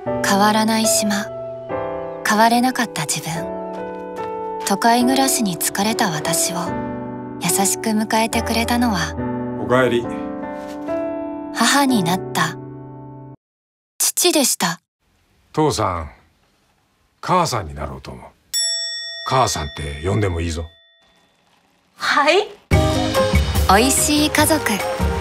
変わらない島、変われなかった自分。都会暮らしに疲れた私を優しく迎えてくれたのは、 おかえり。 母になった父でした。 父さん、母さんになろうと思う。母さんって呼んでもいいぞ。 はい。 おいしい家族。